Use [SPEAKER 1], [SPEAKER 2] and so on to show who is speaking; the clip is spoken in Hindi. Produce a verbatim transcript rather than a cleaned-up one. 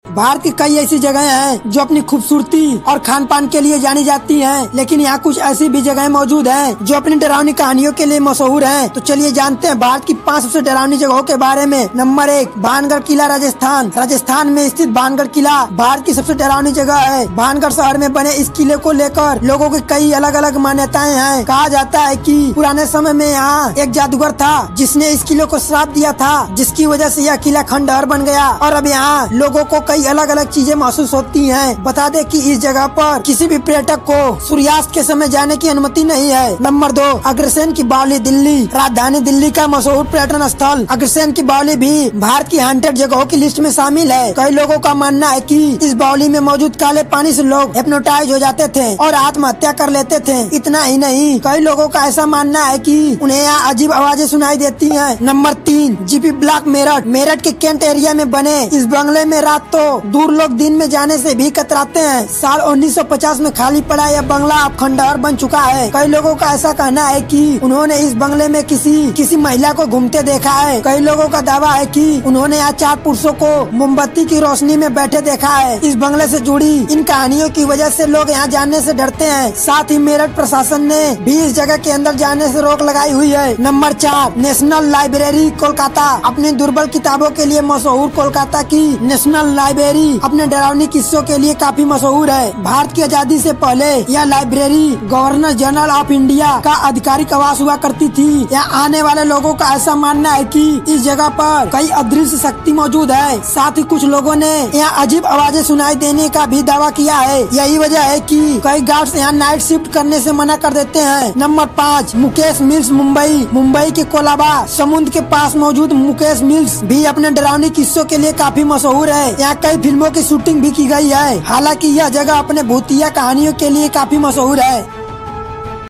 [SPEAKER 1] भारत की कई ऐसी जगहें हैं जो अपनी खूबसूरती और खान पान के लिए जानी जाती हैं, लेकिन यहाँ कुछ ऐसी भी जगहें मौजूद हैं जो अपनी डरावनी कहानियों के लिए मशहूर हैं। तो चलिए जानते हैं भारत की पांच सबसे डरावनी जगहों के बारे में। नंबर एक, भानगढ़ किला, राजस्थान। राजस्थान में स्थित भानगढ़ किला भारत की सबसे डरावनी जगह है। भानगढ़ शहर में बने इस किले को लेकर लोगों की कई अलग अलग मान्यताएं हैं। कहा जाता है कि पुराने समय में यहाँ एक जादूगर था जिसने इस किले को श्राप दिया था, जिसकी वजह से यह किला खंडहर बन गया और अब यहाँ लोगों को कई अलग अलग चीजें महसूस होती हैं। बता दें कि इस जगह पर किसी भी पर्यटक को सूर्यास्त के समय जाने की अनुमति नहीं है। नंबर दो, अग्रसेन की बावली, दिल्ली। राजधानी दिल्ली का मशहूर पर्यटन स्थल अग्रसेन की बावली भी भारत की हंड्रेड जगहों की लिस्ट में शामिल है। कई लोगों का मानना है कि इस बावली में मौजूद काले पानी से लोग हिप्नोटाइज हो जाते थे और आत्महत्या कर लेते थे। इतना ही नहीं, कई लोगों का ऐसा मानना है कि उन्हें यहाँ अजीब आवाजें सुनाई देती हैं। नंबर तीन, जीपी ब्लॉक, मेरठ। मेरठ के कैंट एरिया में बने इस बंगले में रात तो दूर लोग दिन में जाने से भी कतराते हैं। साल उन्नीस सौ पचास में खाली पड़ा यह बंगला अब खंडहर बन चुका है। कई लोगों का ऐसा कहना है कि उन्होंने इस बंगले में किसी किसी महिला को घूमते देखा है। कई लोगों का दावा है कि उन्होंने यहाँ चार पुरुषों को मोमबत्ती की रोशनी में बैठे देखा है। इस बंगले से जुड़ी इन कहानियों की वजह से लोग यहाँ जाने से डरते हैं। साथ ही मेरठ प्रशासन ने भी इस जगह के अंदर जाने से रोक लगाई हुई है। नंबर चार, नेशनल लाइब्रेरी, कोलकाता। अपनी दुर्बल किताबों के लिए मशहूर कोलकाता की नेशनल लाइब्रेरी अपने डरावनी किस्सों के लिए काफी मशहूर है। भारत की आजादी से पहले यह library governor general of India का आधिकारिक आवास हुआ करती थी। यहाँ आने वाले लोगों का ऐसा मानना है कि इस जगह पर कई अदृश्य शक्ति मौजूद है। साथ ही कुछ लोगों ने यहाँ अजीब आवाजें सुनाई देने का भी दावा किया है। यही वजह है कि कई गार्ड्स यहाँ नाइट शिफ्ट करने से मना कर देते हैं। नंबर पाँच, मुकेश मिल्स, मुंबई। मुंबई के कोलाबा समुद्र के पास मौजूद मुकेश मिल्स भी अपने डरावनी किस्सों के लिए काफी मशहूर है। यहाँ कई फिल्मों की शूटिंग भी की गई है। हालांकि यह जगह अपने भूतिया कहानियों के लिए काफी मशहूर है।